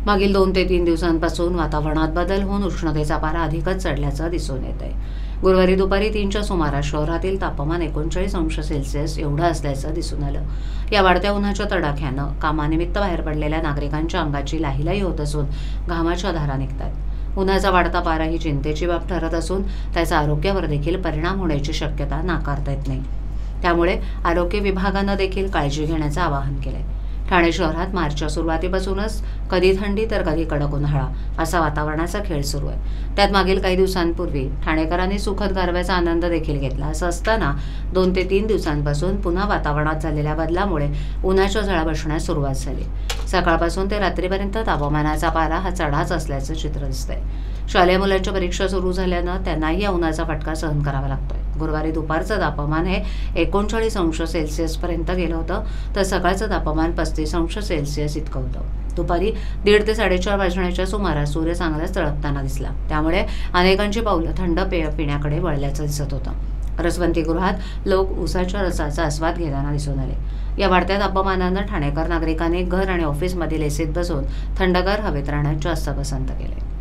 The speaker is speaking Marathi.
मागील 2 ते 3 दिवसांपासून वातावरणात बदल होऊन उष्णतेचा पारा अधिकच चढल्याचं दिसून येत आहे। गुरुवारी दुपारी 3च्या सुमारास शहरातील तापमान 39°C एवढं असल्याचं दिसून आलं। या वाढत्या उन्हाच्या तडाख्यानं कामानिमित्त बाहेर पडलेल्या नागरिकांच्या अंगाची लाहीलाही होत असून घामाच्या धारा निघतात। उन्हाचा वाढता पारा ही चिंतेची बाब ठरत असून त्याचा आरोग्यावर देखील परिणाम होण्याची शक्यता नाकारता येत नाही। त्यामुळे आरोग्य विभागानं देखील काळजी घेण्याचं आवाहन केलंय। ठाणे शहरात मार्चच्या सुरुवातीपासूनच कधी थंडी तर कधी कडक उन्हाळा असा वातावरणाचा खेळ सुरू आहे। त्यात मागील काही दिवसांपूर्वी ठाणेकरांनी सुखद गारव्याचा आनंद देखील घेतला। असं असताना 2 ते 3 दिवसांपासून पुन्हा वातावरणात झालेल्या बदलामुळे उन्हाच्या झळा बसण्यास सुरुवात झाली। सकाळपासून ते रात्रीपर्यंत तापमानाचा पारा हा चढाच असल्याचं चित्र दिसतंय। शालेय मुलांच्या परीक्षा सुरू झाल्यानं त्यांनाही या उन्हाचा फटका सहन करावा लागतोय। गुरुवारी दुपारचं तापमान हे 39°C पर्यंत गेलं होतं, तर सकाळचं तापमान 35°C इतकं होतं। दुपारी 1:30 ते 4:30 वाजण्याच्या सुमारास सूर्य चांगलाच तळपताना दिसला। त्यामुळे अनेकांची पावलं थंड पेय पिण्याकडे वळल्याचं दिसत होतं। रसवंतीगृहात लोक उसाच्या रसाचा आस्वाद घेताना दिसून आले। या वाढत्या तापमानानं ठाणेकर नागरिकांनी घर आणि ऑफिसमधील एसीत बसून थंडगार हवेत राहण्यास जास्त पसंत केले।